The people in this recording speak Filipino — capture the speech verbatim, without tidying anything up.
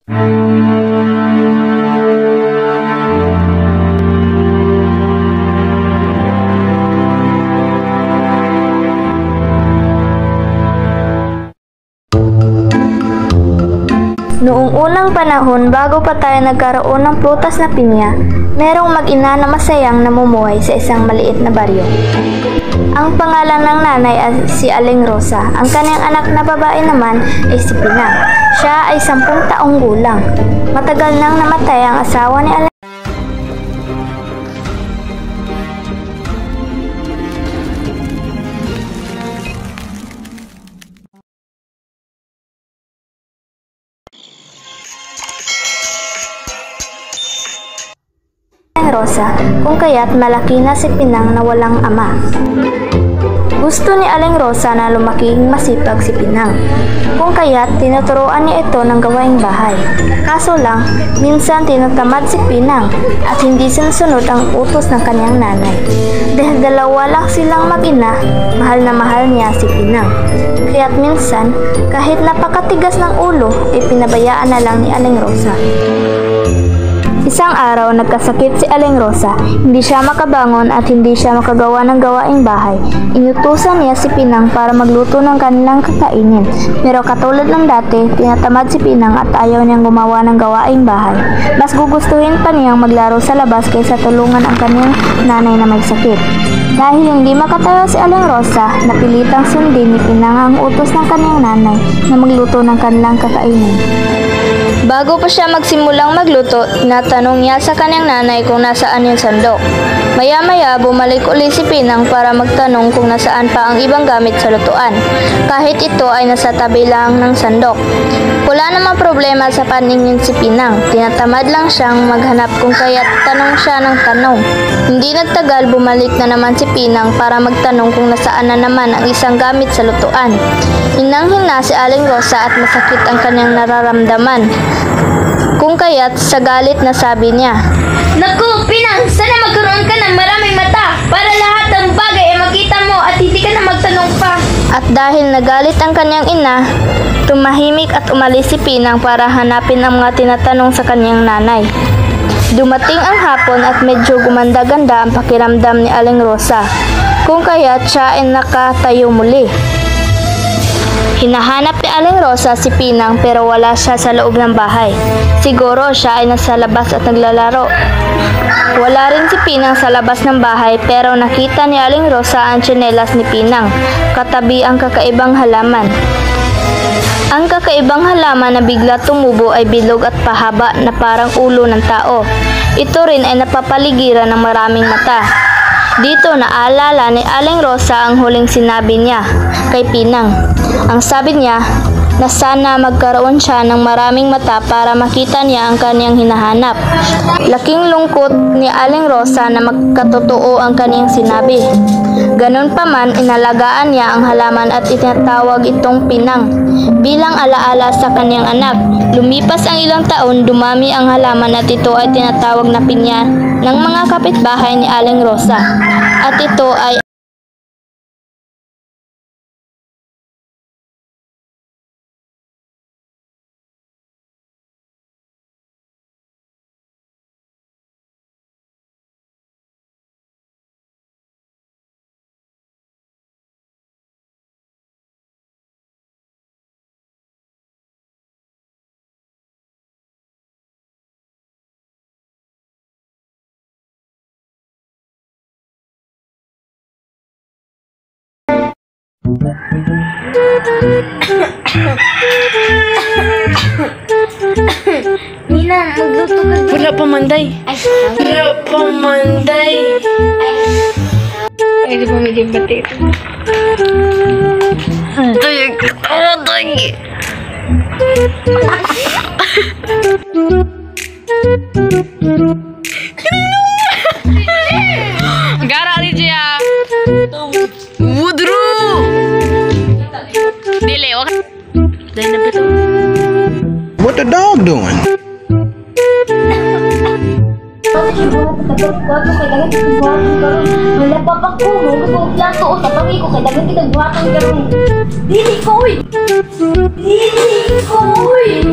Noong unang panahon, bago pa tayo nagkaroon ng prutas na pinya, merong mag-ina na masayang namumuhay sa isang maliit na baryo. Ang pangalan ng nanay ay si Aling Rosa. Ang kanyang anak na babae naman ay si Pinang. Siya ay sampung taong gulang. Matagal nang namatay ang asawa ni Aling Rosa, kung kaya't malaki na si Pinang na walang ama. Gusto ni Aling Rosa na lumaking masipag si Pinang, kung kaya't tinuturuan niya ito ng gawaing bahay. Kaso lang, minsan tinatamad si Pinang at hindi sinusunod ang utos ng kanyang nanay. Dahil dalawa lang silang mag-ina, mahal na mahal niya si Pinang. Kaya't minsan, kahit napakatigas ng ulo, ay pinabayaan na lang ni Aling Rosa. Isang araw, nagkasakit si Aling Rosa. Hindi siya makabangon at hindi siya makagawa ng gawaing bahay. Inutusan niya si Pinang para magluto ng kanilang kakainin. Pero katulad ng dati, tinatamad si Pinang at ayaw niyang gumawa ng gawaing bahay. Mas gugustuhin pa niyang maglaro sa labas kaysa tulungan ang kanyang nanay na may sakit. Dahil hindi makatayo si Aling Rosa, napilitang sundin ni Pinang ang utos ng kanyang nanay na magluto ng kanilang kakainin. Bago pa siya magsimulang magluto, tinatanong niya sa kanyang nanay kung nasaan yung sandok. Maya-maya, bumalik uli si Pinang para magtanong kung nasaan pa ang ibang gamit sa lutuan, kahit ito ay nasa tabi lang ng sandok. Wala namang problema sa paningin si Pinang, tinatamad lang siyang maghanap kung kaya't tanong siya ng tanong. Hindi nagtagal, bumalik na naman si Pinang para magtanong kung nasaan na naman ang isang gamit sa lutuan. Hinang-hina si Aling Rosa at masakit ang kanyang nararamdaman. Kung kaya't sa galit na sabi niya, "Naku, Pinang, sana magkaroon ka ng maraming mata para lahat ng bagay ay makita mo at hindi ka na magtanong pa." At dahil nagalit ang kanyang ina, tumahimik at umalis si Pinang para hanapin ang mga tinatanong sa kanyang nanay. Dumating ang hapon at medyo gumanda-ganda ang pakiramdam ni Aling Rosa. Kung kaya't siya ay nakatayo muli. Hinahanap ni Aling Rosa si Pinang pero wala siya sa loob ng bahay. Siguro siya ay nasa labas at naglalaro. Wala rin si Pinang sa labas ng bahay pero nakita ni Aling Rosa ang tsinelas ni Pinang, katabi ang kakaibang halaman. Ang kakaibang halaman na bigla tumubo ay bilog at pahaba na parang ulo ng tao. Ito rin ay napapaligiran ng maraming mata. Dito naalala ni Aling Rosa ang huling sinabi niya kay Pinang. Ang sabi niya na sana magkaroon siya ng maraming mata para makita niya ang kanyang hinahanap. Laking lungkot ni Aling Rosa na magkatotoo ang kanyang sinabi. Ganun pa man, inalagaan niya ang halaman at itinatawag itong Pinang bilang alaala sa kanyang anak. Lumipas ang ilang taon, dumami ang halaman at ito ay tinatawag na pinya ng mga kapitbahay ni Aling Rosa. At ito ay Nina, magluto ka. Wala pa manday. Wala pa manday. Ay, di ba may dibati ito? Anday, anday. Gara Rijia. Wudru. Dile, wak. Dahil na ba ito? What the dog doing? Wala pa pa ko, gusto ko lang to sa pagi ko kay dagan kita buhaton karon. Dili ko uy. Dili ko uy.